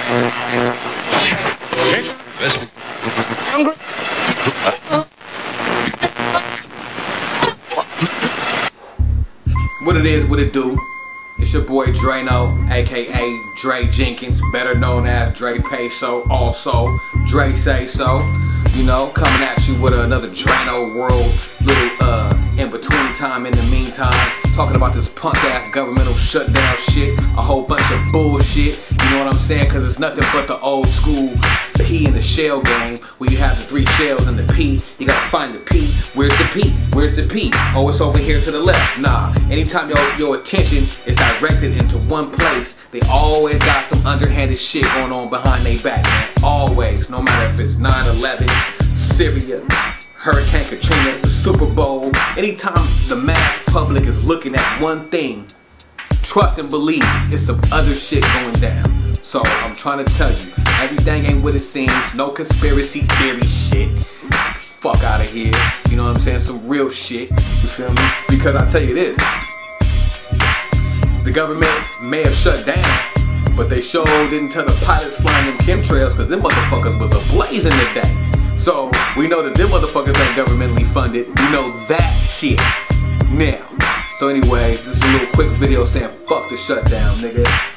What it is, what it do? It's your boy Drano, aka Dre Jenkins, better known as Dre Peso, also Dre Say So. You know, coming at you with another Drano world, little in between time, in the meantime, talking about this punk ass governmental shutdown shit, a whole bunch of bullshit. You know what I'm saying? Cause it's nothing but the old school P in the shell game, where you have the 3 shells and the P. You gotta find the P. Where's the P? Where's the P? Oh, it's over here to the left. Nah, anytime your attention is directed into one place, they always got some underhanded shit going on behind their back, man. Always, no matter if it's 9/11, Syria, Hurricane Katrina, the Super Bowl. Anytime the mass public is looking at one thing, trust and believe it's some other shit going down. So I'm trying to tell you, everything ain't what it seems. No conspiracy theory shit. Fuck out of here. You know what I'm saying? Some real shit. You feel me? Because I tell you this, the government may have shut down, but they sure didn't tell the pilots flying them chemtrails, because them motherfuckers was ablaze in the day. So we know that them motherfuckers ain't governmentally funded. We know that shit. Now, so anyways, this is a little quick video saying fuck the shutdown, nigga.